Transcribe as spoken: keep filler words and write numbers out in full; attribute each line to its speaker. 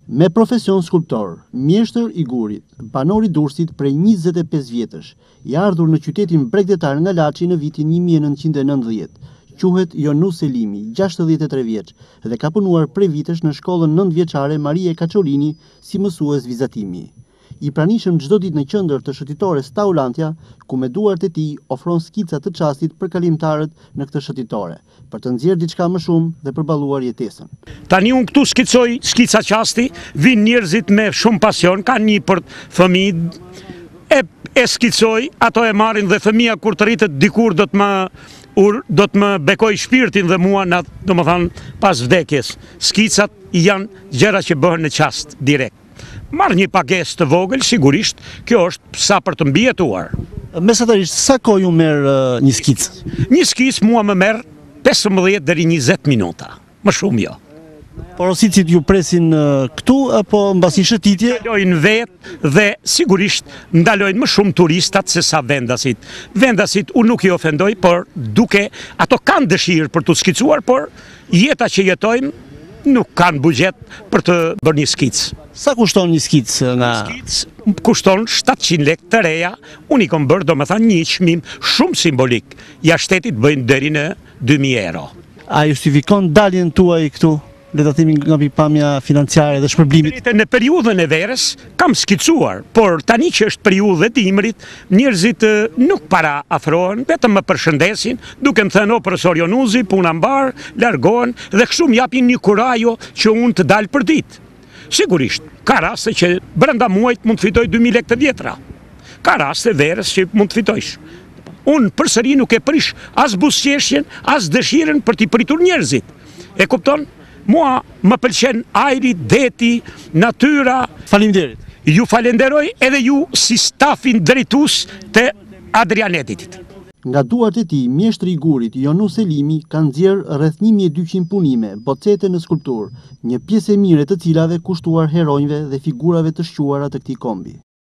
Speaker 1: Me profesion skulptor, mjeshtër i Gurit, banor i Durrësit prej njëzet e pesë vjetësh, i ardhur në qytetin bregdetar nga Laçi në vitin një mijë e nëntëqind e nëntëdhjetë. Quhet Jonus Selimi, gjashtëdhjetë e tre vjeç, dhe ka punuar prej vitesh në shkollën nëntëvjeçare Marie Kaçolini si mësues vizatimi. I pranishëm çdo ditë në qendër të shëtitores Taulantja, ku me duart e tij ofron skica të çastit për kalimtarët në këtë shëtitore, për të nxjerrë diçka më shumë dhe përballuar jetesën.
Speaker 2: Tani unë këtu skicoj skica qasti, vinë njerëzit me shumë pasion, kanë një për fëmijë, e, e skicoj, ato e marrin dhe fëmia kur të rritet dikur do të më ur, do të më bekoj shpirtin dhe mua, na, do më thanë, pas vdekjes. Skicat janë gjëra që bëhen në qast direkt. Marr një pagesë të vogël, sigurisht, kjo është sa për të mbijetuar.
Speaker 1: Mesatarisht, sa kohë ju merr uh, një skicë?
Speaker 2: Një skicë mua më merr pesëmbëdhjetë deri njëzet minuta, më shumë jo.
Speaker 1: Porositësit ju presin uh, këtu apo mbasi shëtitje?
Speaker 2: Ndalojnë vetë dhe sigurisht ndalojnë më shumë turistat se sa vendasit. Vendasit unë nuk i ofendoj, por duke ato kanë dëshirë për të skicuar, por jeta që jetojmë nuk kanë buxhet për të bërë një skicë.
Speaker 1: Sa kushton një skicë nga...
Speaker 2: Skicë kushton shtatëqind lekë të reja, unë i kom bërë do më thanë një çmim shumë simbolik. Ja shtetit bëjnë deri në dy mijë euro.
Speaker 1: A justifikon daljen tuaj këtu? Le ta themi nga pikpamja financiare dhe shpërblimit.
Speaker 2: Në periudhën e verës kam skicuar, por tani që është periudhë e dimrit, njerëzit nuk para afrohen, vetëm më përshëndesin, duke më thënë o profesor Jonuzi, puna mbar, largohen dhe kështu më japin një kurajo që unë të dal për ditë. Sigurisht, ka raste që brenda muajt mund të fitoj dy mijë lekë të vjetra. Ka raste verës që mund të fitojsh. Unë përsëri nuk e prish as buzëqeshjen, as dëshirën për t'i pritur njerëzit. E kupton? Mua më pëlqen ajri, deti, natyra.
Speaker 1: Faleminderit.
Speaker 2: Ju falenderoj edhe ju si stafin drejtues të Adrianetit.
Speaker 1: Nga duart e tij, mjeshtri i Gurit, Jonus Selimi, ka nxjerrë rreth një mijë e dyqind punime, bocete në skulpturë, një pjesë e mire të cilave kushtuar heronjve dhe figurave të shquara të këtij kombi.